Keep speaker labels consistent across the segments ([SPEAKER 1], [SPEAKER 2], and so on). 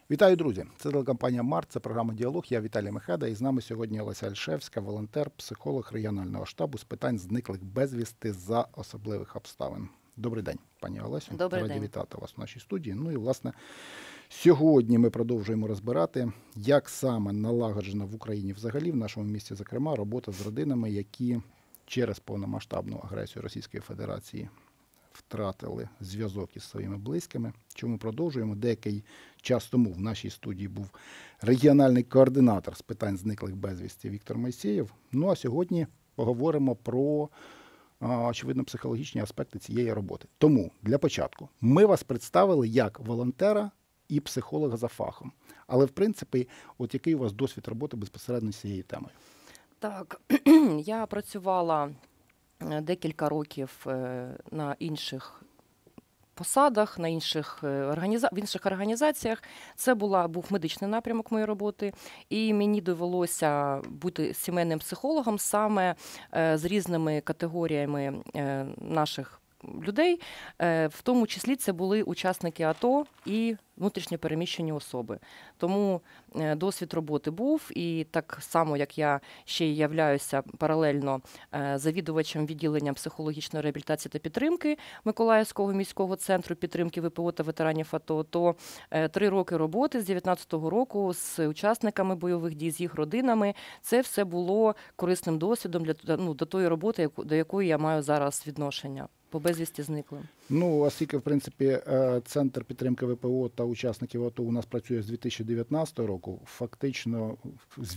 [SPEAKER 1] Вітаю, друзі! Це телекомпанія «Март», це програма «Діалог». Я Віталій Мехеда, і з нами сьогодні Олеся Альшевська, волонтер, психолог регіонального штабу з питань зниклих безвісти за особливих обставин. Добрий день, пані Олесю.
[SPEAKER 2] Добрий
[SPEAKER 1] Раді
[SPEAKER 2] день.
[SPEAKER 1] вітати вас в нашій студії. Ну і, власне, сьогодні ми продовжуємо розбирати, як саме налагоджена в Україні взагалі, в нашому місті, зокрема, робота з родинами, які через повномасштабну агресію Російської Федерації втратили зв'язок із своїми близькими. Чому продовжуємо? Деякий час тому в нашій студії був регіональний координатор з питань зниклих безвісті Віктор Мойсєєв. Ну а сьогодні поговоримо про, очевидно, психологічні аспекти цієї роботи. Тому, для початку, ми вас представили як волонтера і психолога за фахом. Але, в принципі, от який у вас досвід роботи безпосередньо з цією темою?
[SPEAKER 2] Так, я працювала декілька років на інших посадах, в інших організаціях. Це був медичний напрямок моєї роботи, і мені довелося бути сімейним психологом саме з різними категоріями наших людей, в тому числі це були учасники АТО і внутрішньо переміщені особи. Тому досвід роботи був, і так само, як я ще й являюся паралельно завідувачем відділення психологічної реабілітації та підтримки Миколаївського міського центру підтримки ВПО та ветеранів АТО, то 3 роки роботи з 19-го року з учасниками бойових дій, з їх родинами, це все було корисним досвідом до тої роботи, до якої я маю зараз відношення. По безвісті зниклим.
[SPEAKER 1] Ну, оскільки, в принципі, Центр підтримки ВПО та учасників АТО у нас працює з 2019 року, фактично з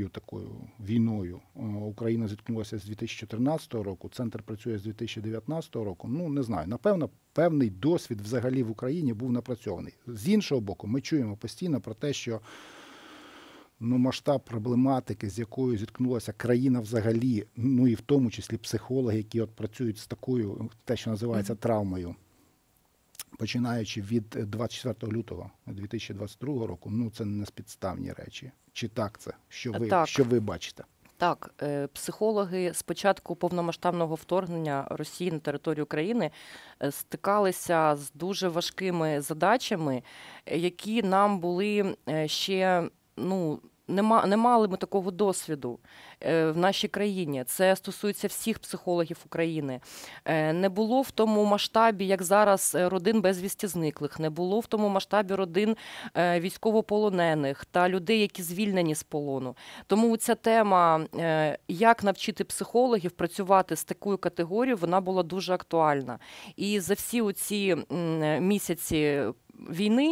[SPEAKER 1] війною Україна зіткнулася з 2014 року, Центр працює з 2019 року. Ну, не знаю, напевно, певний досвід взагалі в Україні був напрацьований. З іншого боку, ми чуємо постійно про те, що масштаб проблематики, з якою зіткнулася країна взагалі, ну і в тому числі психологи, які от працюють з такою, те, що називається травмою, починаючи від 24 лютого 2022 року, ну це не спідставні речі. Чи так це? Що ви бачите?
[SPEAKER 2] Так, психологи з початку повномасштабного вторгнення Росії на територію України стикалися з дуже важкими задачами, які нам були ще, не мали ми такого досвіду в нашій країні. Це стосується всіх психологів України. Не було в тому масштабі, як зараз, родин безвісті зниклих, не було в тому масштабі родин військовополонених та людей, які звільнені з полону. Тому ця тема, як навчити психологів працювати з такою категорією, вона була дуже актуальна. І за всі оці місяці війни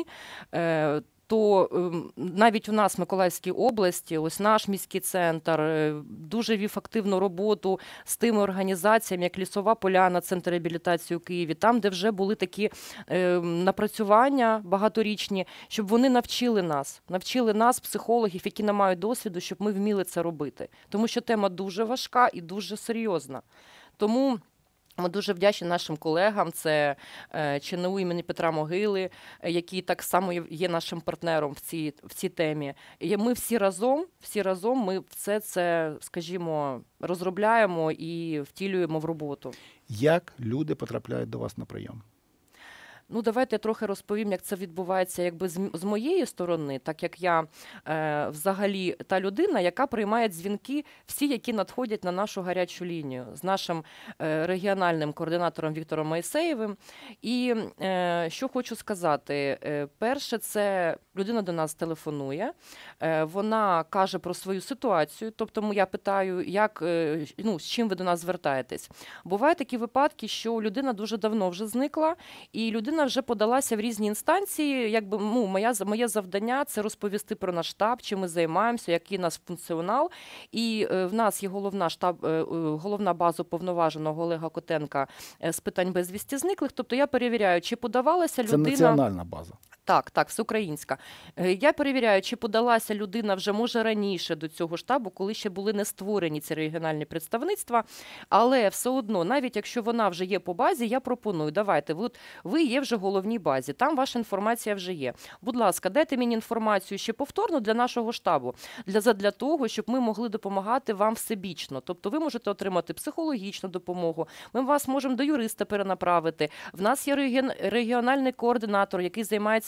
[SPEAKER 2] то навіть у нас в Миколаївській області, ось наш міський центр дуже вів активну роботу з тими організаціями, як Лісова Поляна, Центр реабілітації у Києві, там, де вже були такі напрацювання багаторічні, щоб вони навчили нас, психологів, які не мають досвіду, щоб ми вміли це робити. Тому що тема дуже важка і дуже серйозна. Тому ми дуже вдячні нашим колегам, це ЧНУ імені Петра Могили, який так само є нашим партнером в цій темі. І ми всі разом ми все це, скажімо, розробляємо і втілюємо в роботу.
[SPEAKER 1] Як люди потрапляють до вас на прийом?
[SPEAKER 2] Давайте я трохи розповім, як це відбувається якби з моєї сторони, так як я взагалі та людина, яка приймає дзвінки всі, які надходять на нашу гарячу лінію з нашим регіональним координатором Віктором Мойсєєвим. І що хочу сказати. Перше, це людина до нас телефонує, вона каже про свою ситуацію, тобто я питаю, з чим ви до нас звертаєтесь. Бувають такі випадки, що людина дуже давно вже зникла, і людина вже подалася в різні інстанції. Моє завдання – це розповісти про наш штаб, чим ми займаємося, який у нас функціонал. І в нас є головна база уповноваженого Олега Котенка з питань безвісті зниклих. Тобто я перевіряю, чи подавалася людина...
[SPEAKER 1] Це національна база.
[SPEAKER 2] Так, всеукраїнська. Я перевіряю, чи подалася людина вже, може, раніше до цього штабу, коли ще були не створені ці регіональні представництва, але все одно, навіть якщо вона вже є по базі, я пропоную, давайте, ви є вже в головній базі, там ваша інформація вже є. Будь ласка, дайте мені інформацію ще повторно для нашого штабу, для того, щоб ми могли допомагати вам всебічно. Тобто ви можете отримати психологічну допомогу, ми вас можемо до юриста перенаправити. В нас є регіональний координатор, який займається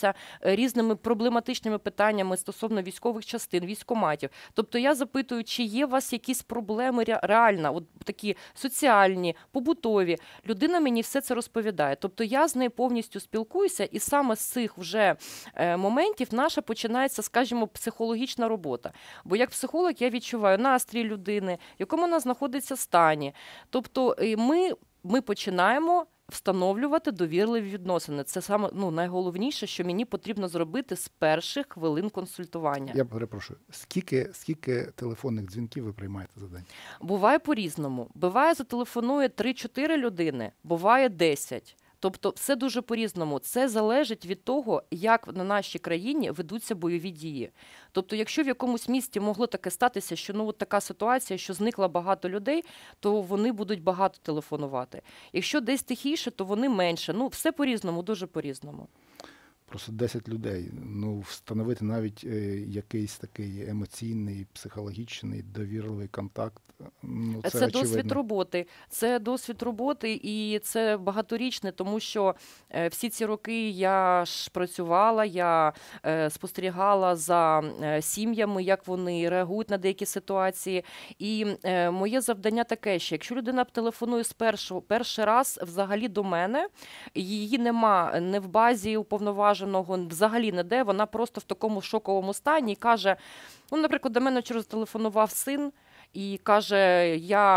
[SPEAKER 2] цікавляться різними проблематичними питаннями стосовно військових частин, військкоматів. Тобто я запитую, чи є у вас якісь проблеми реально, от такі соціальні, побутові. Людина мені все це розповідає. Тобто я з нею повністю спілкуюся, і саме з цих вже моментів наша починається, скажімо, психологічна робота. Бо як психолог я відчуваю настрій людини, в якому вона знаходиться стані. Тобто ми починаємо встановлювати довірливі відносини. Це саме найголовніше, що мені потрібно зробити з перших хвилин консультування.
[SPEAKER 1] Я перепрошую, скільки телефонних дзвінків ви приймаєте за день?
[SPEAKER 2] Буває по-різному. Буває, зателефонує 3-4 людини, буває 10. Тобто все дуже по-різному. Це залежить від того, як на нашій країні ведуться бойові дії. Тобто, якщо в якомусь місті могло таке статися, що от така ситуація, що зникло багато людей, то вони будуть багато телефонувати. Якщо десь тихіше, то вони менше. Все по-різному, дуже по-різному.
[SPEAKER 1] Просто 10 людей. Встановити навіть якийсь такий емоційний, психологічний, довірливий контакт.
[SPEAKER 2] Це досвід роботи. Це досвід роботи, і це багаторічне, тому що всі ці роки я ж працювала, я спостерігала за сім'ями, як вони реагують на деякі ситуації. І моє завдання таке, що якщо людина телефонує перший раз взагалі до мене, її нема не в базі уповноваженого, взагалі ніде, вона просто в такому шоковому стані і каже, наприклад, до мене вчора зателефонував син, і каже,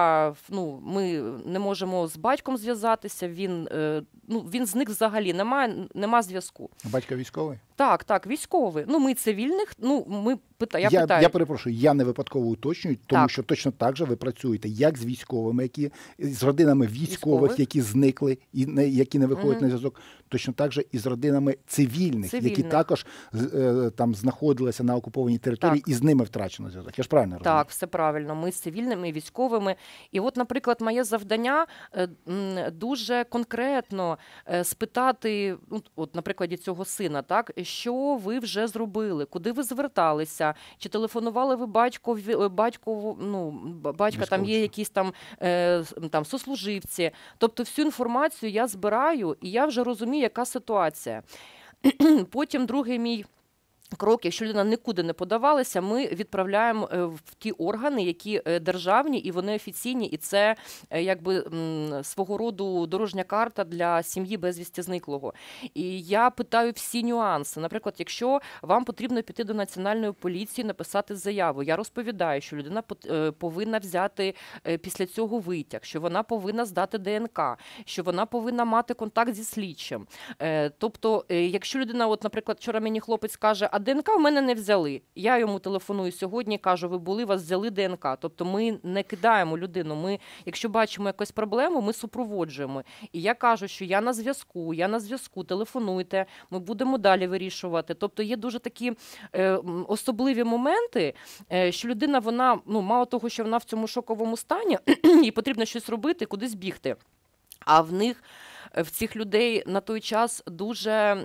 [SPEAKER 2] ми не можемо з батьком зв'язатися, він зник взагалі, нема зв'язку.
[SPEAKER 1] Батько військовий?
[SPEAKER 2] Так, військовий. Ми цивільних,
[SPEAKER 1] Я перепрошую, я не випадково уточнюю, тому що точно так же ви працюєте як з військовими, з родинами військових, які зникли і які не виходять на зв'язок, точно так же і з родинами цивільних, які також там знаходилися на окупованій території, і з ними втрачено зв'язок. Я ж правильно розумію?
[SPEAKER 2] Так, все правильно. Ми з цивільними і військовими. І от, наприклад, моє завдання дуже конкретно спитати, на прикладі цього сина, так, що ви вже зробили, куди ви зверталися, чи телефонували ви батька, там є якісь там сослуживці. Тобто всю інформацію я збираю, і я вже розумію, яка ситуація. Потім другий мій крок, якщо людина нікуди не подавалася, ми відправляємо в ті органи, які державні і вони офіційні, і це якби свого роду дорожня карта для сім'ї безвісти зниклого. І я питаю всі нюанси. Наприклад, якщо вам потрібно піти до Національної поліції, написати заяву, я розповідаю, що людина повинна взяти після цього витяг, що вона повинна здати ДНК, що вона повинна мати контакт зі слідчим. Тобто, якщо людина, наприклад, вчора мені хлопець каже, а ДНК в мене не взяли. Я йому телефоную сьогодні, кажу, ви були, вас взяли ДНК. Тобто ми не кидаємо людину. Ми, якщо бачимо якусь проблему, ми супроводжуємо. І я кажу, що я на зв'язку, телефонуйте, ми будемо далі вирішувати. Тобто є дуже такі особливі моменти, що людина, вона, мало того, що вона в цьому шоковому стані, їй потрібно щось робити, кудись бігти. А в цих людей на той час дуже,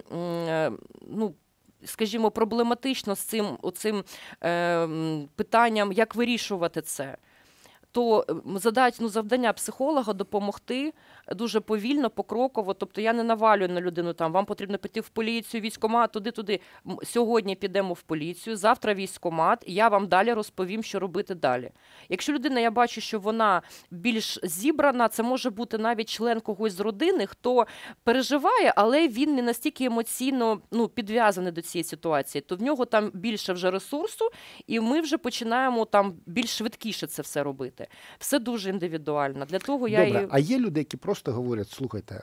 [SPEAKER 2] скажімо, проблематично з цим питанням, як вирішувати це. То завдання психолога допомогти дуже повільно, покроково. Тобто я не навалюю на людину, вам потрібно піти в поліцію, військкомат, туди. Сьогодні підемо в поліцію, завтра військкомат, і я вам далі розповім, що робити далі. Якщо людина, я бачу, що вона більш зібрана, це може бути навіть член когось з родини, хто переживає, але він не настільки емоційно підв'язаний до цієї ситуації, то в нього там більше вже ресурсу, і ми вже починаємо більш швидкіше це все робити. Все дуже індивідуально. Для того
[SPEAKER 1] Добре, а є люди, які просто говорять, слухайте,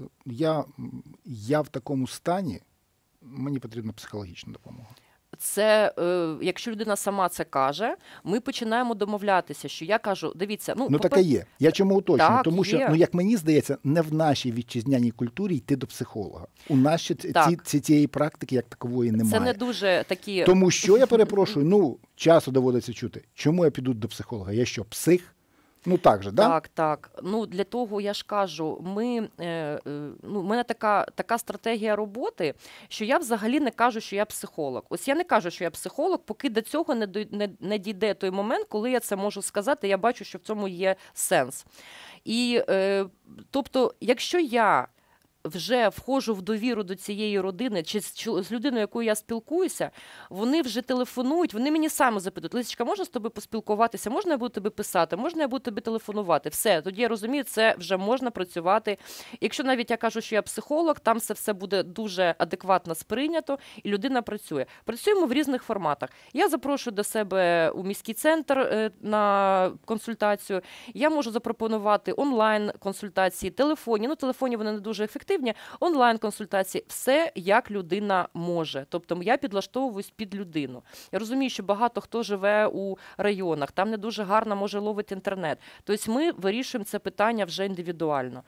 [SPEAKER 1] я в такому стані, мені потрібна психологічна допомога.
[SPEAKER 2] Це, якщо людина сама це каже, ми починаємо домовлятися, що я кажу, дивіться,
[SPEAKER 1] таке є. Я чому уточнюю?
[SPEAKER 2] Так,
[SPEAKER 1] тому що, як мені здається, не в нашій вітчизняній культурі йти до психолога. У нас цієї практики як такової немає.
[SPEAKER 2] Це не дуже такі...
[SPEAKER 1] Тому що, я перепрошую, часто доводиться чути, чому я піду до психолога? Я що, псих? Так же, да?
[SPEAKER 2] Так. Для того, я ж кажу, у мене така стратегія роботи, що я взагалі не кажу, що я психолог. Ось я не кажу, що я психолог, поки до цього не дійде той момент, коли я це можу сказати, я бачу, що в цьому є сенс. І, тобто, якщо я вже входжу в довіру до цієї родини, чи з людиною, якою я спілкуюся, вони вже телефонують, вони мені самі запитують: Лисичка, можна з тобою поспілкуватися, можна я буду тобі писати, можна я буду тобі телефонувати. Все, тоді я розумію, це вже можна працювати. Якщо навіть я кажу, що я психолог, там все буде дуже адекватно сприйнято, і людина працює. Працюємо в різних форматах. Я запрошую до себе у міський центр на консультацію, я можу запропонувати онлайн-консультації, телефонні, телефонні вони не дуже ефективні, онлайн-консультації, все як людина може. Тобто я підлаштовуюсь під людину. Я розумію, що багато хто живе у районах, там не дуже гарно може ловити інтернет. Тобто ми вирішуємо це питання вже індивідуально.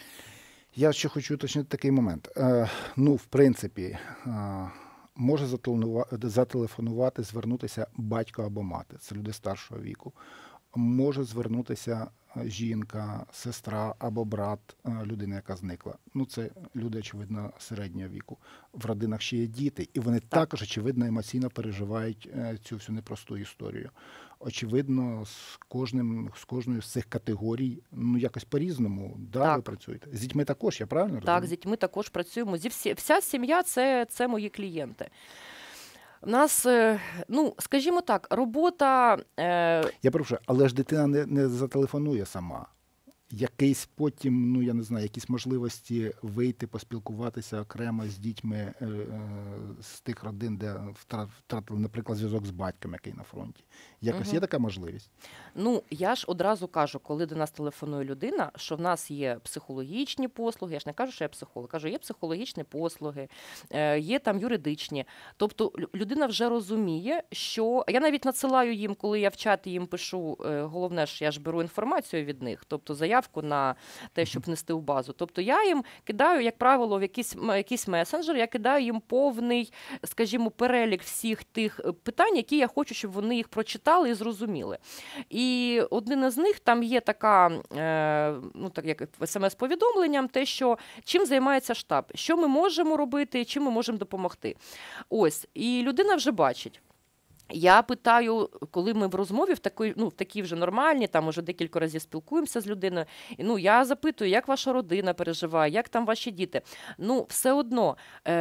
[SPEAKER 1] Я ще хочу уточнити такий момент. В принципі, може зателефонувати, звернутися батько або мати. Це люди старшого віку. Може звернутися жінка, сестра або брат людини, яка зникла. Це люди, очевидно, середнього віку. В родинах ще є діти, і вони також, очевидно, емоційно переживають цю всю непросту історію. Очевидно, з кожною з цих категорій, якось по-різному, ви працюєте. З дітьми також, я правильно розумію?
[SPEAKER 2] Так, з дітьми також працюємо. Вся сім'я – це мої клієнти. У нас, скажімо так, робота...
[SPEAKER 1] Я прошу, але ж дитина не зателефонує сама. Якийсь потім, я не знаю, якісь можливості вийти, поспілкуватися окремо з дітьми з тих родин, де втратили, наприклад, зв'язок з батьком, який на фронті. Якось є така можливість?
[SPEAKER 2] Я ж одразу кажу, коли до нас телефонує людина, що в нас є психологічні послуги. Я ж не кажу, що я психолог. Кажу, є психологічні послуги, є там юридичні. Тобто людина вже розуміє, що... Я навіть надсилаю їм, коли я в чаті їм пишу, головне ж, я ж беру інформацію від них, тобто заявку на те, щоб внести в базу. Тобто я їм кидаю, як правило, в якийсь месенджер, я кидаю їм повний, скажімо, перелік всіх тих питань, які я хочу, щоб вони їх прочитали і зрозуміли. І один із них, там є така, так як смс-повідомленням, те, що чим займається штаб, що ми можемо робити, чим ми можемо допомогти. Ось, і людина вже бачить. Я питаю, коли ми в розмові, в такій вже нормальній, там уже декілька разів спілкуємося з людиною, я запитую, як ваша родина переживає, як там ваші діти. Все одно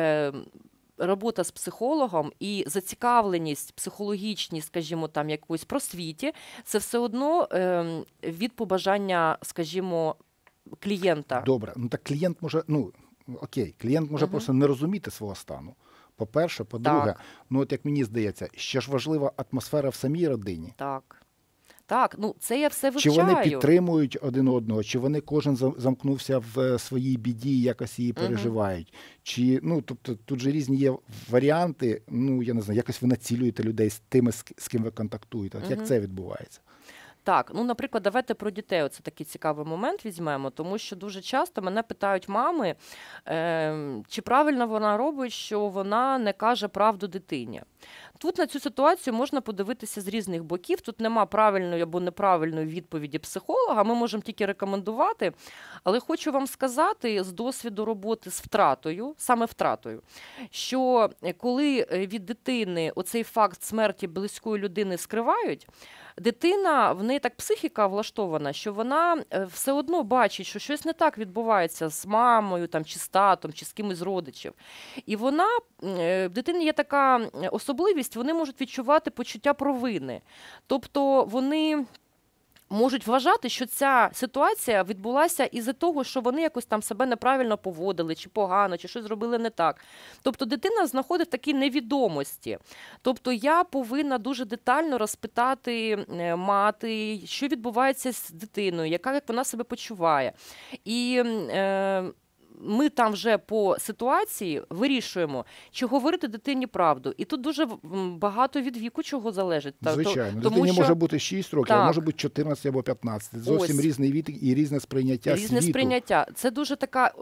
[SPEAKER 2] робота з психологом і зацікавленість психологічній, скажімо, там якоїсь просвіті, це все одно від побажання, скажімо, клієнта.
[SPEAKER 1] Добре, так клієнт може, клієнт може просто не розуміти свого стану. По-перше, по-друге, як мені здається, ще ж важлива атмосфера в самій родині.
[SPEAKER 2] Так, це я все вивчаю.
[SPEAKER 1] Чи вони підтримують один одного, чи вони кожен замкнувся в своїй біді і якось її переживають. Чи, тобто тут же різні є варіанти, я не знаю, якось ви націлюєте людей з тими, з ким ви контактуєте. Як це відбувається?
[SPEAKER 2] Так, наприклад, давайте про дітей. Оце такий цікавий момент візьмемо, тому що дуже часто мене питають мами, чи правильно вона робить, що вона не каже правду дитині. Тут на цю ситуацію можна подивитися з різних боків. Тут нема правильної або неправильної відповіді психолога, ми можемо тільки рекомендувати. Але хочу вам сказати з досвіду роботи з втратою, саме втратою, що коли від дитини оцей факт смерті близької людини скривають, дитина, в неї так психіка влаштована, що вона все одно бачить, що щось не так відбувається з мамою, чи з татом, чи з кимось з родичів. І в дитини є така особливість, вони можуть відчувати почуття провини. Тобто вони можуть вважати, що ця ситуація відбулася із-за того, що вони якось там себе неправильно поводили, чи погано, чи щось зробили не так. Тобто дитина знаходить в такій невідомості. Тобто я повинна дуже детально розпитати мати, що відбувається з дитиною, як вона себе почуває. І ми там вже по ситуації вирішуємо, чи говорити дитині правду. І тут дуже багато від віку чого залежить.
[SPEAKER 1] Звичайно. Дитині може бути 6 років, а може бути 14 або 15. Зовсім різний вік і різне сприйняття світу.
[SPEAKER 2] Різне сприйняття. Це дуже така...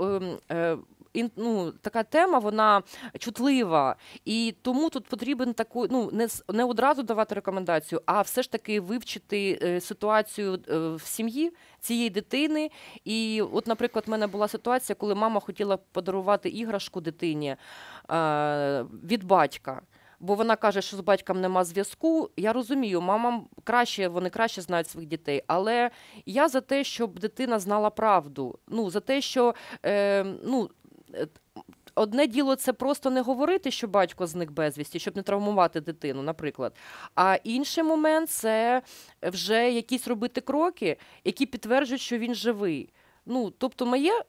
[SPEAKER 2] така тема, вона чутлива, і тому тут потрібен не одразу давати рекомендацію, а все ж таки вивчити ситуацію в сім'ї цієї дитини. І от, наприклад, в мене була ситуація, коли мама хотіла подарувати іграшку дитині від батька. Бо вона каже, що з батьком нема зв'язку. Я розумію, мамам вони краще знають своїх дітей, але я за те, щоб дитина знала правду. За те, що Одне діло це просто не говорити, що батько зник безвісті, щоб не травмувати дитину, наприклад. А інший момент це вже якісь робити кроки, які підтверджують, що він живий. Тобто моє,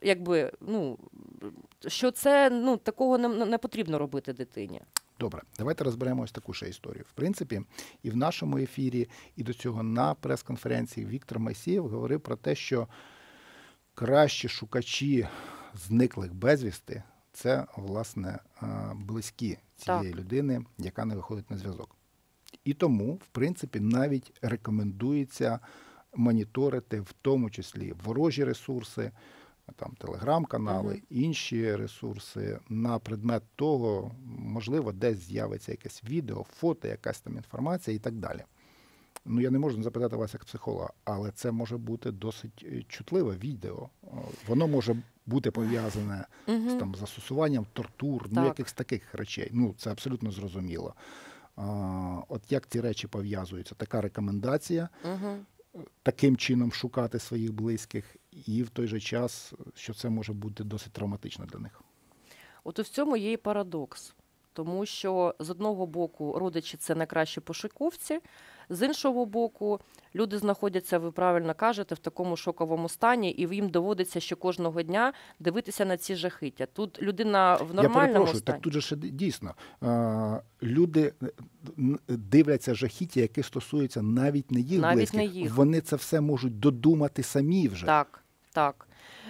[SPEAKER 2] що це такого не потрібно робити дитині.
[SPEAKER 1] Добре, давайте розберемо ось таку ще історію. В принципі, і в нашому ефірі, і до цього на прес-конференції Віктор Мойсєєв говорив про те, що кращі шукачі зниклих безвісти – це, власне, близькі цієї людини, яка не виходить на зв'язок. І тому, в принципі, навіть рекомендується моніторити в тому числі ворожі ресурси, там телеграм-канали, інші ресурси на предмет того, можливо, десь з'явиться якесь відео, фото, якась там інформація і так далі. Я не можу запитати вас як психолога, але це може бути досить чутливе відео. Воно може бути пов'язане з там застосуванням тортур, якихось таких речей. Це абсолютно зрозуміло. От як ці речі пов'язуються? Така рекомендація таким чином шукати своїх близьких, і в той же час, що це може бути досить травматично для них.
[SPEAKER 2] От у цьому є і парадокс. Тому що, з одного боку, родичі – це найкращі пошуковці, з іншого боку, люди знаходяться, ви правильно кажете, в такому шоковому стані, і їм доводиться ще кожного дня дивитися на ці жахиття. Тут людина в нормальному стані.
[SPEAKER 1] Я перепрошую, так тут же ще дійсно. Люди дивляться жахіття, які стосуються навіть не їх близьких.
[SPEAKER 2] Не їх.
[SPEAKER 1] Вони це все можуть додумати самі вже.
[SPEAKER 2] Так.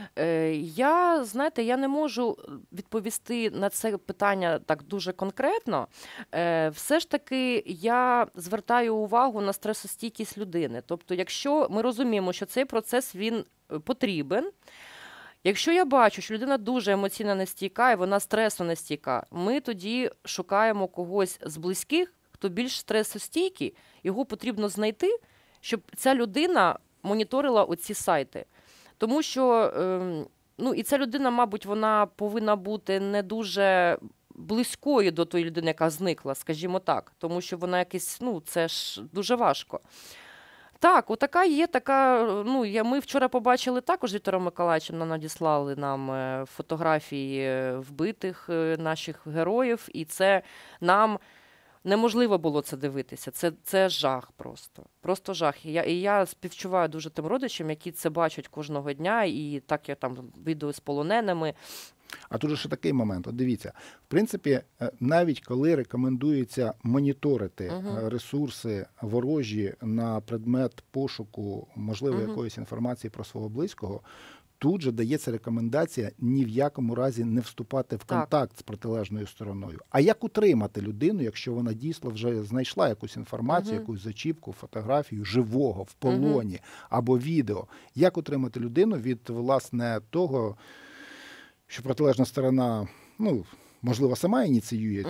[SPEAKER 2] Я не можу відповісти на це питання так дуже конкретно. Все ж таки я звертаю увагу на стресостійкість людини. Тобто, якщо ми розуміємо, що цей процес він потрібен, якщо я бачу, що людина дуже емоційно нестійка і вона стресу нестійка, ми тоді шукаємо когось з близьких, хто більш стресостійкий, його потрібно знайти, щоб ця людина моніторила оці сайти. Тому що, і ця людина, мабуть, вона повинна бути не дуже близькою до тої людини, яка зникла, скажімо так. Тому що вона якась, це ж дуже важко. Так, отака є, ми вчора побачили також, Віктора Миколаївича надіслали нам фотографії вбитих наших героїв, і це нам неможливо було це дивитися. Це жах просто. Просто жах. І я співчуваю дуже тим родичам, які це бачать кожного дня, і так я там відео з полоненими.
[SPEAKER 1] А тут же ще такий момент. От дивіться, в принципі, навіть коли рекомендується моніторити ресурси ворожі на предмет пошуку, можливо, якоїсь інформації про свого близького, тут же дається рекомендація ні в якому разі не вступати в контакт з протилежною стороною. А як утримати людину, якщо вона дійсно вже знайшла якусь інформацію, якусь зачіпку, фотографію живого в полоні або відео? Як утримати людину від, власне, того, що протилежна сторона, можливо, сама ініціює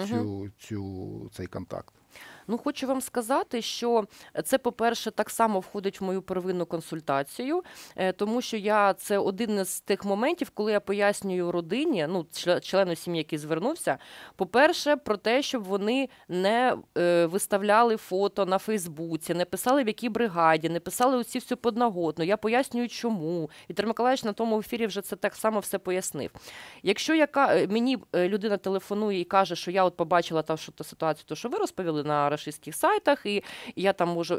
[SPEAKER 1] цей контакт?
[SPEAKER 2] Хочу вам сказати, що це, по-перше, так само входить в мою первинну консультацію, тому що це один із тих моментів, коли я пояснюю родині, члену сім'ї, який звернувся, по-перше, про те, щоб вони не виставляли фото на Фейсбуці, не писали, в якій бригаді, не писали оці всю подноготну. Я пояснюю, чому. Віктор Миколаївич на тому ефірі вже це так само все пояснив. Якщо мені людина телефонує і каже, що я от побачила ту ситуацію, що ви розповіли на рашистських сайтах, і я там можу,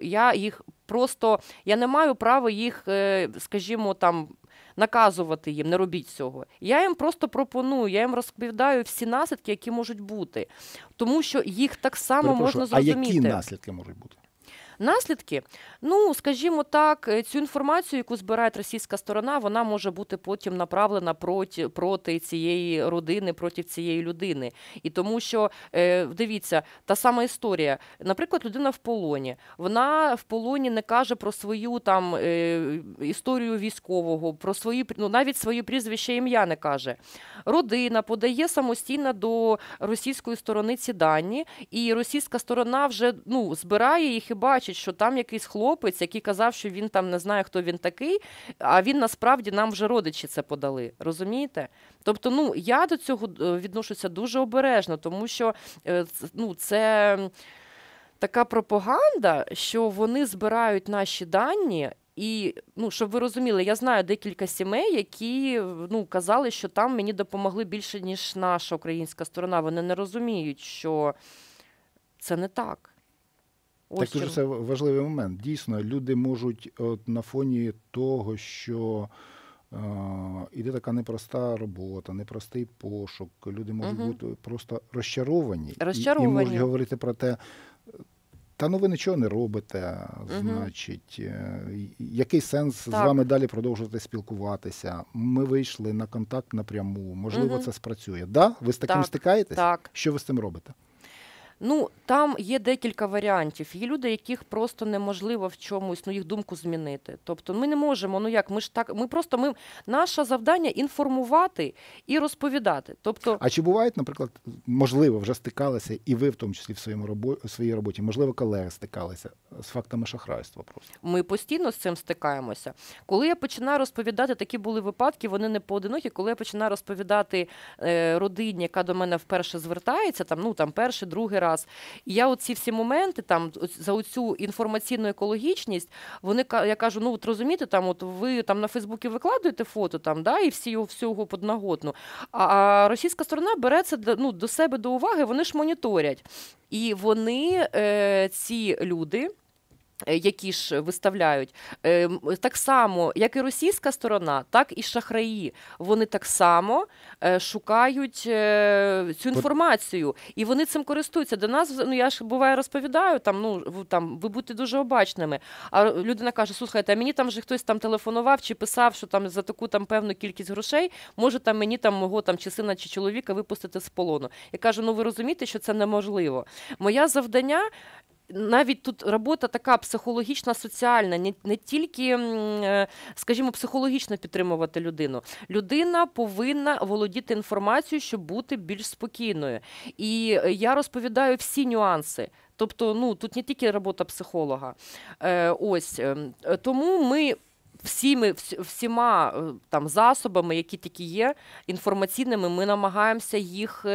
[SPEAKER 2] я не маю права їх, скажімо, там, наказувати їм, не робіть цього. Я їм просто пропоную, я їм розповідаю всі наслідки, які можуть бути. Тому що їх так само можна зрозуміти.
[SPEAKER 1] А які наслідки можуть бути?
[SPEAKER 2] Наслідки? Скажімо так, цю інформацію, яку збирає російська сторона, вона може бути потім направлена проти цієї родини, проти цієї людини. І тому що, дивіться, та сама історія. Наприклад, людина в полоні. Вона в полоні не каже про свою там історію військового, про навіть свої прізвище, ім'я не каже. Родина подає самостійно до російської сторони ці дані, і російська сторона вже збирає їх і бачить, що там якийсь хлопець, який казав, що він там не знає, хто він такий, а він насправді нам вже родичі це подали. Розумієте? Тобто, я до цього відношуся дуже обережно, тому що це така пропаганда, що вони збирають наші дані І, ну, щоб ви розуміли, я знаю декілька сімей, які, ну, казали, що там мені допомогли більше, ніж наша українська сторона. Вони не розуміють, що це не так.
[SPEAKER 1] Так дуже це важливий момент. Дійсно, люди можуть от, на фоні того, що іде така непроста робота, непростий пошук, люди можуть бути просто розчаровані. І можуть говорити про те, та ну ви нічого не робите, значить, який сенс з вами далі продовжувати спілкуватися? Ми вийшли на контакт напряму, можливо, це спрацює. Да? Ви з таким стикаєтесь?
[SPEAKER 2] Так.
[SPEAKER 1] Що ви з цим робите?
[SPEAKER 2] Ну, там є декілька варіантів. Є люди, яких просто неможливо в чомусь, ну, їх думку змінити. Тобто ми не можемо, ну як, наше завдання інформувати і розповідати. Тобто...
[SPEAKER 1] А чи бувають, наприклад, можливо, вже стикалися, і ви в тому числі в своїй роботі, можливо, колеги стикалися з фактами шахрайства просто?
[SPEAKER 2] Ми постійно з цим стикаємося. Коли я починаю розповідати, такі були випадки, вони не поодинокі, коли я починаю розповідати родині, яка до мене вперше звертається, там перший, другий раз, і я оці всі моменти там за оцю інформаційну екологічність, я кажу, ну от розумієте, там от ви там на Фейсбуці викладуєте фото там, да, і всього подноготну, а російська сторона бере це до себе до уваги, вони ж моніторять. І вони, ці люди, які ж виставляють, так само, як і російська сторона, так і шахраї. Вони так само шукають цю інформацію, і вони цим користуються. До нас, ну я ж буває розповідаю, ви будьте дуже обачними, а людина каже, слухайте, а мені там вже хтось там телефонував чи писав, що там за таку там певну кількість грошей може там мені там мого там чи сина, чи чоловіка випустити з полону. Я кажу, ну ви розумієте, що це неможливо. Моє завдання навіть тут робота така психологічна, соціальна, не тільки, скажімо, психологічно підтримувати людину. Людина повинна володіти інформацією, щоб бути більш спокійною. І я розповідаю всі нюанси. Тобто, ну, тут не тільки робота психолога. Ось. Тому ми всіма там засобами, які тільки є, інформаційними, ми намагаємося їх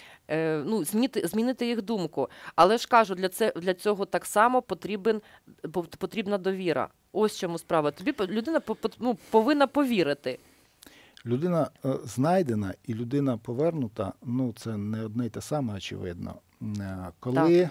[SPEAKER 2] змінити їх думку. Але ж кажу, для цього так само потрібна довіра. Ось в чому справа. Людина повинна повірити.
[SPEAKER 1] Людина знайдена і людина повернута, ну це не одне й те саме, очевидно. Коли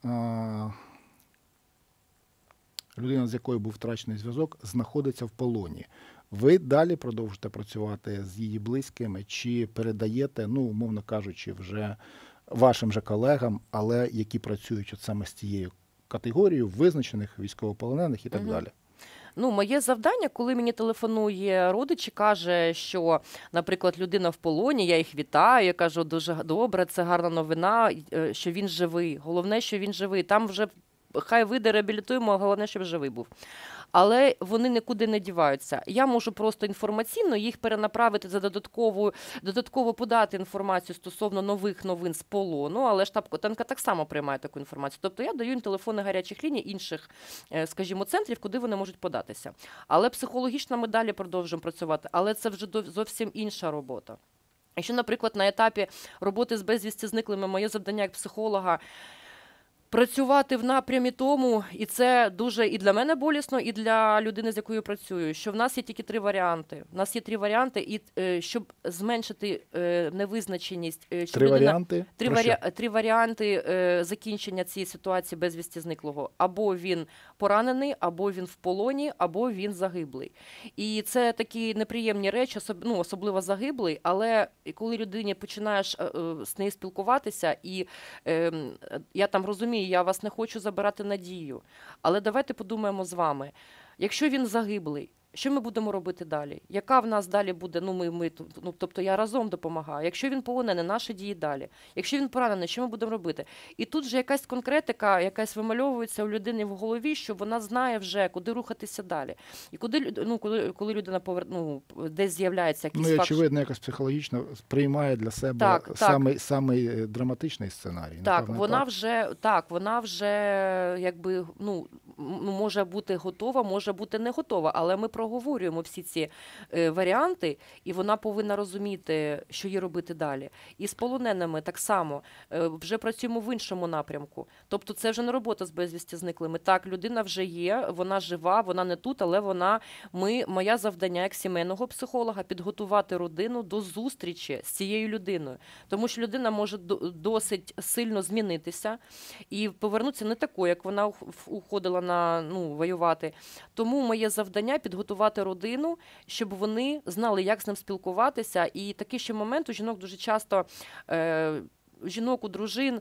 [SPEAKER 1] людина, з якою був втрачений зв'язок, знаходиться в полоні, ви далі продовжите працювати з її близькими чи передаєте, ну, умовно кажучи, вже вашим же колегам, але які працюють от саме з цією категорією визначених військовополонених і так далі?
[SPEAKER 2] Ну, моє завдання, коли мені телефонує родич і каже, що, наприклад, людина в полоні, я їх вітаю, я кажу, дуже добре, це гарна новина, що він живий. Головне, що він живий. Там вже хай вийде, реабілітуємо, головне, щоб живий був. Але вони нікуди не діваються. Я можу просто інформаційно їх перенаправити за додатково подати інформацію стосовно нових новин з полону, але штаб-котенка так само приймає таку інформацію. Тобто я даю їм телефони гарячих ліній інших, скажімо, центрів, куди вони можуть податися. Але психологічно ми далі продовжуємо працювати, але це вже зовсім інша робота. Якщо, наприклад, на етапі роботи з безвісти зниклими моє завдання як психолога працювати в напрямі тому, і це дуже і для мене болісно, і для людини, з якою працюю, що в нас є тільки 3 варіанти. В нас є 3 варіанти, і щоб зменшити невизначеність, три варіанти закінчення цієї ситуації безвісті зниклого. Або він поранений, або він в полоні, або він загиблий. І це такі неприємні речі, особливо загиблий, але коли людині починаєш з нею спілкуватися, і я там розумію, я вас не хочу забирати надію, але давайте подумаємо з вами, якщо він загиблий, що ми будемо робити далі? Яка в нас далі буде, тобто я разом допомагаю. Якщо він полонений, наші дії далі. Якщо він поранений, що ми будемо робити? І тут же якась конкретика, якась вимальовується у людини в голові, що вона знає вже, куди рухатися далі. І коли людина десь з'являється якийсь факт.
[SPEAKER 1] Очевидно, якось психологічно сприймає для себе самий драматичний сценарій.
[SPEAKER 2] Так, вона вже якби, може бути готова, може бути не готова, але ми проговорюємо всі ці варіанти, і вона повинна розуміти, що їй робити далі. І з полоненими так само вже працюємо в іншому напрямку. Тобто це вже не робота з безвісті зниклими. Так, людина вже є, вона жива, вона не тут, але моє завдання як сімейного психолога підготувати родину до зустрічі з цією людиною. Тому що людина може досить сильно змінитися і повернутися не такою, як вона уходила воювати. Тому моє завдання підготувати родину, щоб вони знали, як з ним спілкуватися. І такий ще момент у жінок дуже часто, жінок, у дружин,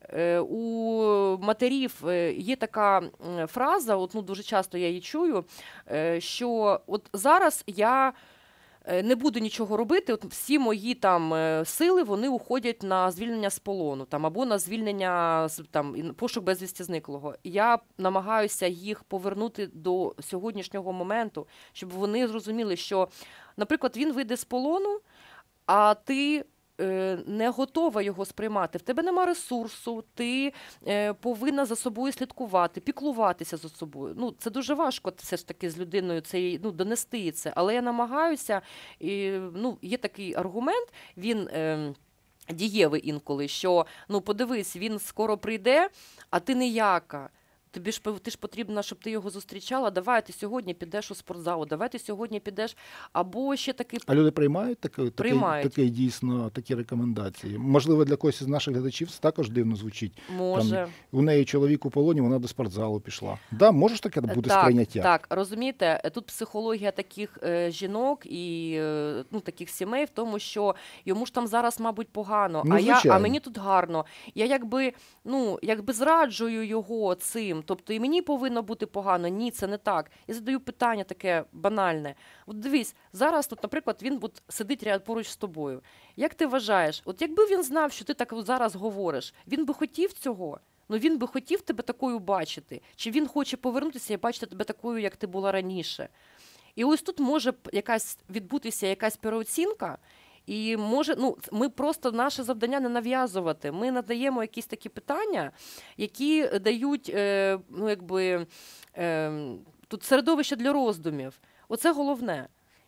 [SPEAKER 2] у матерів є така фраза, дуже часто я її чую, що от зараз я не буду нічого робити, от всі мої сили, вони уходять на звільнення з полону, або на звільнення, пошук безвісті зниклого. Я намагаюся їх повернути до сьогоднішнього моменту, щоб вони зрозуміли, що, наприклад, він вийде з полону, а ти не готова його сприймати. В тебе нема ресурсу, ти повинна за собою слідкувати, піклуватися за собою. Це дуже важко все ж таки з людиною донести це. Але я намагаюся, є такий аргумент, він дієвий інколи, що, подивись, він скоро прийде, а ти ніяка. Ти ж потрібно, щоб ти його зустрічала, давай ти сьогодні підеш у спортзал, давай ти сьогодні підеш, або ще такий...
[SPEAKER 1] А люди приймають такі рекомендації? Можливо, для когось із наших глядачів це також дивно звучить.
[SPEAKER 2] Може.
[SPEAKER 1] У неї чоловік у полоні, вона до спортзалу пішла. Да, може ж таке бути сприйняття?
[SPEAKER 2] Так, розумієте, тут психологія таких жінок і таких сімей в тому, що йому ж там зараз, мабуть, погано, а мені тут гарно. Я якби зраджую його цим. Тобто і мені повинно бути погано. Ні, це не так. Я задаю питання таке банальне. От дивись, зараз тут, наприклад, він сидить поруч з тобою. Як ти вважаєш, от якби він знав, що ти так зараз говориш, він би хотів цього? Він би хотів тебе такою бачити? Чи він хоче повернутися і бачити тебе такою, як ти була раніше? І ось тут може відбутися якась переоцінка, і ми просто наше завдання не нав'язувати. Ми надаємо якісь такі питання, які дають, тут середовище для роздумів. Оце головне.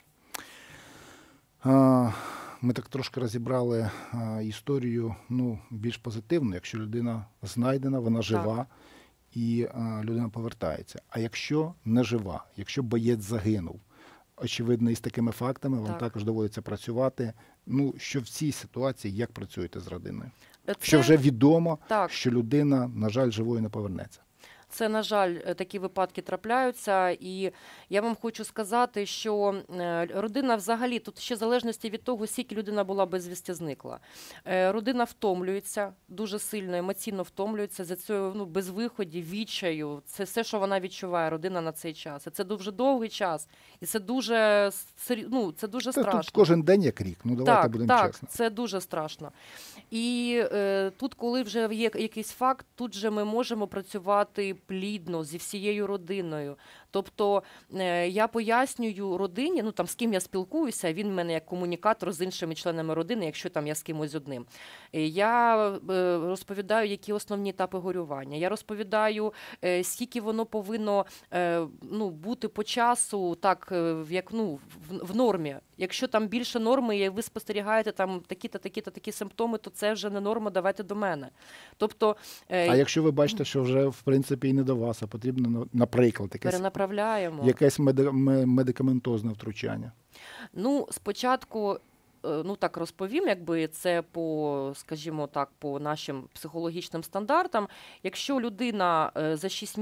[SPEAKER 1] Ми так трошки розібрали історію, більш позитивну. Якщо людина знайдена, вона жива, і людина повертається. А якщо не жива, якщо боєць загинув, очевидно, із такими фактами вам також доводиться працювати. Що в цій ситуації, як працюєте з родиною? Що вже відомо, що людина, на жаль, живою не повернеться.
[SPEAKER 2] Це, на жаль, такі випадки трапляються. І я вам хочу сказати, що родина взагалі, тут ще в залежності від того, скільки людина була безвісти зникла. Родина втомлюється, дуже сильно, емоційно втомлюється за цього безвиході, відчаю. Це все, що вона відчуває, родина на цей час. І це дуже довгий час. І це дуже, це дуже страшно.
[SPEAKER 1] Тут кожен день як рік, давайте будемо чесно.
[SPEAKER 2] Так, це дуже страшно. І тут, коли вже є якийсь факт, тут же ми можемо працювати плідно зі всією родиною. Тобто я пояснюю родині, з ким я спілкуюся, він в мене як комунікатор з іншими членами родини, якщо я з кимось одним. Я розповідаю, які основні етапи горювання. Я розповідаю, скільки воно повинно бути по часу, як в нормі. Якщо там більше норми, і ви спостерігаєте такі-то, такі-то, такі симптоми, то це вже не норма, давайте до мене. Тобто,
[SPEAKER 1] а якщо ви бачите, що вже, в принципі, і не до вас, а потрібно, наприклад, якесь медикаментозне втручання?
[SPEAKER 2] Спочатку, розповім, це скажімо так, по нашим психологічним стандартам. Якщо людина за 6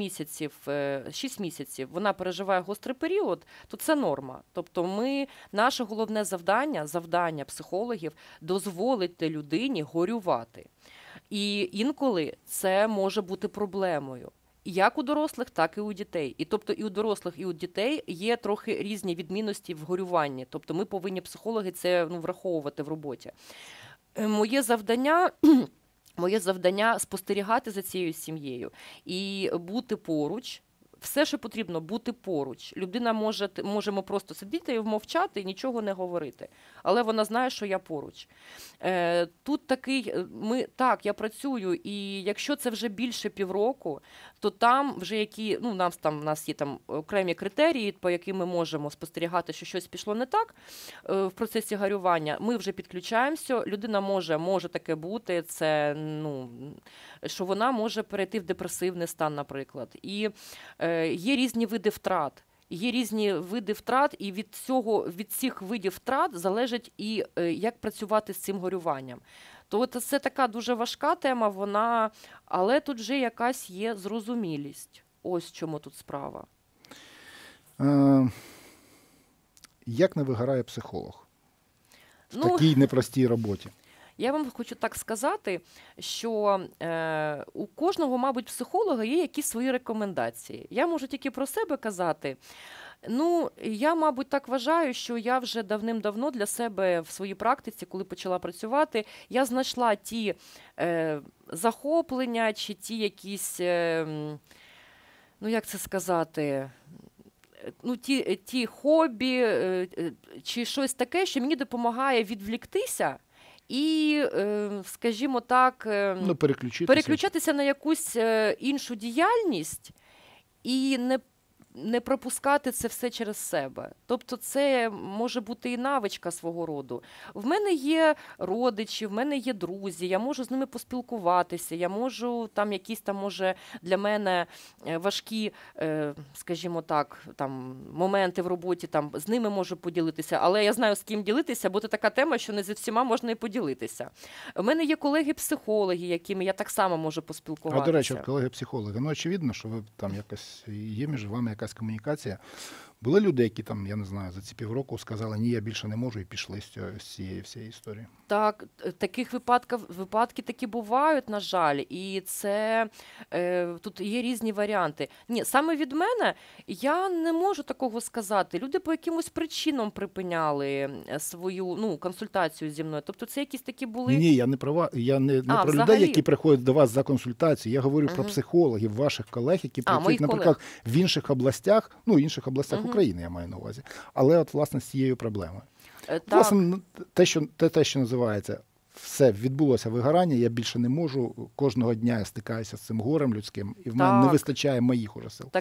[SPEAKER 2] місяців вона переживає гострий період, то це норма. Тобто наше головне завдання психологів – дозволити людині горювати. І інколи це може бути проблемою. Як у дорослих, так і у дітей. І тобто і у дорослих, і у дітей є трохи різні відмінності в горюванні. Тобто ми повинні, психологи, це враховувати в роботі. Моє завдання спостерігати за цією сім'єю і бути поруч, все, що потрібно, бути поруч. Людина можемо просто сидіти і мовчати і нічого не говорити, але вона знає, що я поруч. Тут такий, так, я працюю, і якщо це вже більше півроку, то там вже у нас є там окремі критерії, по яким ми можемо спостерігати, що щось пішло не так в процесі горювання. Ми вже підключаємося, людина може таке бути, це, що вона може перейти в депресивний стан, наприклад. І є різні види втрат. Є різні види втрат, і від цих видів втрат залежить і як працювати з цим горюванням. То це така дуже важка тема, але тут вже якась є зрозумілість. Ось в чому тут справа.
[SPEAKER 1] Як не вигорає психолог в такій непростій роботі?
[SPEAKER 2] Я вам хочу так сказати, що у кожного, мабуть, психолога є якісь свої рекомендації. Я можу тільки про себе казати. Я, мабуть, так вважаю, що я вже давним-давно для себе в своїй практиці, коли почала працювати, я знайшла ті захоплення чи ті якісь, як це сказати, ті хобі чи щось таке, що мені допомагає відвліктися і, скажімо так, переключатися на якусь іншу діяльність і не пропускати це все через себе. Тобто це може бути і навичка свого роду. В мене є родичі, в мене є друзі, я можу з ними поспілкуватися, я можу якісь може для мене важкі, скажімо так, моменти в роботі, з ними можу поділитися, але я знаю, з ким ділитися, бо це така тема, що не зі всіма можна і поділитися. У мене є колеги-психологи, якими я так само можу поспілкуватися.
[SPEAKER 1] А, до речі, колеги-психологи, очевидно, що ви якось є між вами якась комунікація. Були люди, які я не знаю, за ці півроку сказали, ні, я більше не можу і пішли з цієї всієї історії?
[SPEAKER 2] Так, таких випадки такі бувають, на жаль, і це тут є різні варіанти. Ні, саме від мене я не можу такого сказати. Люди по якимось причинам припиняли свою консультацію зі мною. Тобто це якісь такі були...
[SPEAKER 1] Ні, я не про людей, які приходять до вас за консультацією. Я говорю про психологів, ваших колег, які працюють, наприклад, в інших областях, України, я маю на увазі, але власне з цією проблемою. Власне, те, що називається, все, відбулося вигорання, я більше не можу, кожного дня я стикаюся з цим горем людським, і в мене не вистачає моїх уже сил.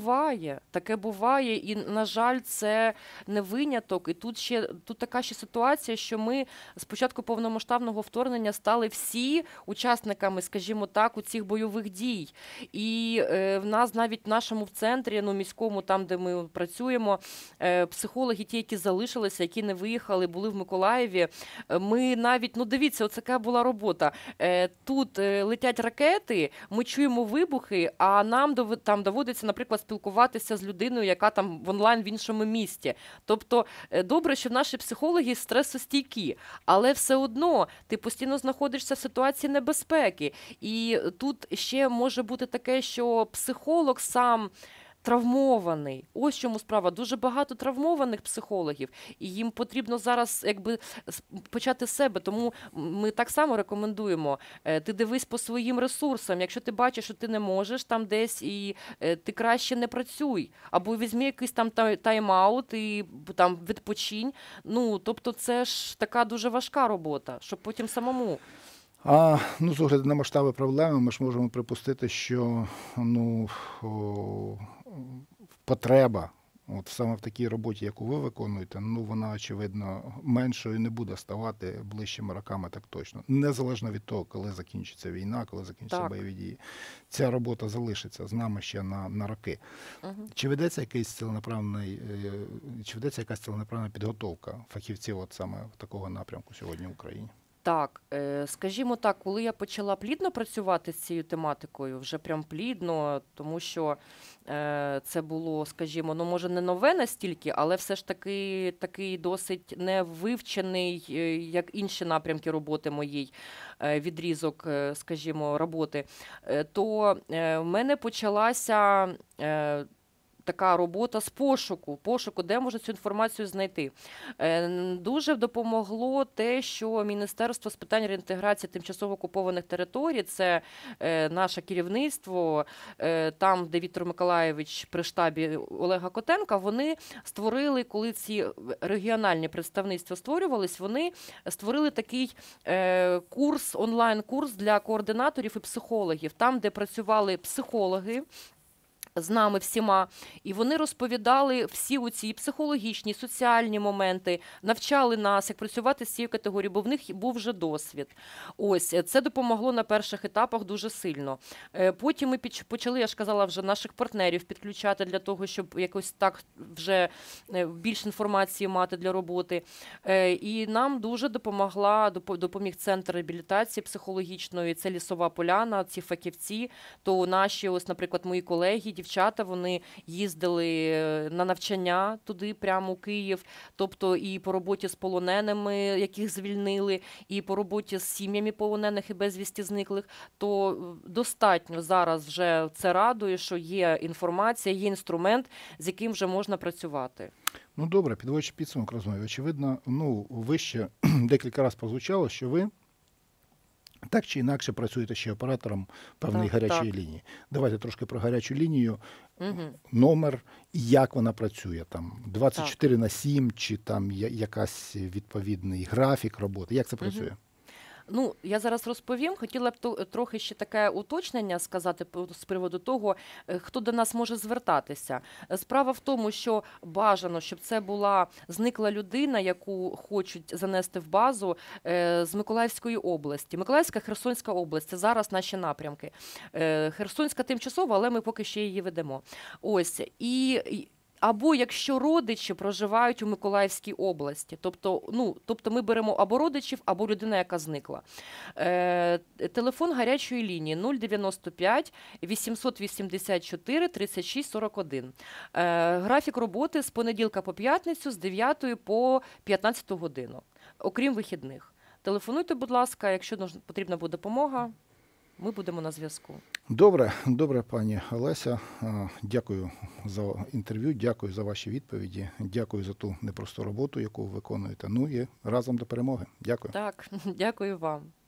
[SPEAKER 2] Таке буває, і, на жаль, це не виняток. І тут така ще ситуація, що ми з початку повномасштабного вторгнення стали всі учасниками, скажімо так, у цих бойових дій. І в нас навіть в нашому центрі, міському, там, де ми працюємо, психологи, ті, які залишилися, які не виїхали, були в Миколаєві, ми навіть, дивіться, оце така була робота. Тут летять ракети, ми чуємо вибухи, а нам там доводиться, наприклад, спілкуватися з людиною, яка там в онлайн в іншому місті. Тобто, добре, що наші психологи стресостійкі, але все одно ти постійно знаходишся в ситуації небезпеки. І тут ще може бути таке, що психолог сам травмований. Ось в чому справа. Дуже багато травмованих психологів, і їм потрібно зараз почати з себе. Тому ми так само рекомендуємо. Ти дивись по своїм ресурсам. Якщо ти бачиш, що ти не можеш там десь, і ти краще не працюй. Або візьми якийсь там тайм-аут і там відпочинь. Тобто це ж така дуже важка робота, щоб потім самому...
[SPEAKER 1] З огляду на масштаби проблеми, ми ж можемо припустити, що потреба саме в такій роботі, яку ви виконуєте, вона, очевидно, меншою не буде ставати ближчими роками, так точно. Незалежно від того, коли закінчиться війна, коли закінчаться бойові дії. Ця робота залишиться з нами ще на роки. Чи ведеться якась ціленаправлена підготовка фахівців саме такого напрямку сьогодні в Україні?
[SPEAKER 2] Так, скажімо так, коли я почала плідно працювати з цією тематикою, вже прям плідно, тому що це було, скажімо, може не нове настільки, але все ж таки такий досить невивчений, як інші напрямки роботи моїй, відрізок, скажімо, роботи, то в мене почалася така робота з пошуку, де можна цю інформацію знайти. Дуже допомогло те, що Міністерство з питань реінтеграції тимчасово окупованих територій, це наше керівництво, там, де Віктор Миколайович при штабі Олега Котенка, вони створили, коли ці регіональні представництва створювались, вони створили такий курс, онлайн-курс для координаторів і психологів, там, де працювали психологи, з нами всіма, і вони розповідали всі оці психологічні, соціальні моменти, навчали нас, як працювати з цією категорією, бо в них був вже досвід. Ось, це допомогло на перших етапах дуже сильно. Потім ми почали, я ж казала, вже наших партнерів підключати для того, щоб якось так вже більше інформації мати для роботи. І нам дуже допоміг Центр реабілітації психологічної, це Лісова Поляна, ці фахівці, то наші, ось, наприклад, мої колеги, дівчата, вони їздили на навчання туди, прямо у Київ, тобто і по роботі з полоненими, яких звільнили, і по роботі з сім'ями полонених і безвісті зниклих, то достатньо зараз вже це радує, що є інформація, є інструмент, з яким вже можна працювати.
[SPEAKER 1] Ну добре, підводячи підсумок розмови, очевидно, вище декілька разів прозвучало, що ви так чи інакше працюєте ще оператором певної гарячої лінії. Давайте трошки про гарячу лінію. Номер і як вона працює. Там 24/7 чи там якась відповідний графік роботи. Як це працює?
[SPEAKER 2] Ну, я зараз розповім. Хотіла б трохи ще таке уточнення сказати з приводу того, хто до нас може звертатися. Справа в тому, що бажано, щоб це була зникла людина, яку хочуть занести в базу з Миколаївської області. Миколаївська, Херсонська область – це зараз наші напрямки. Херсонська тимчасова, але ми поки ще її ведемо. Ось. Або якщо родичі проживають у Миколаївській області, тобто ми беремо або родичів, або людина, яка зникла. Телефон гарячої лінії 095 884 36 41. Графік роботи з понеділка по п'ятницю з 9 по 15 годину, окрім вихідних. Телефонуйте, будь ласка, якщо потрібна буде допомога, ми будемо на зв'язку.
[SPEAKER 1] Добре, пані Олеся. Дякую за інтерв'ю, дякую за ваші відповіді, дякую за ту непросту роботу, яку ви виконуєте. Ну і разом до перемоги. Дякую.
[SPEAKER 2] Так, дякую вам.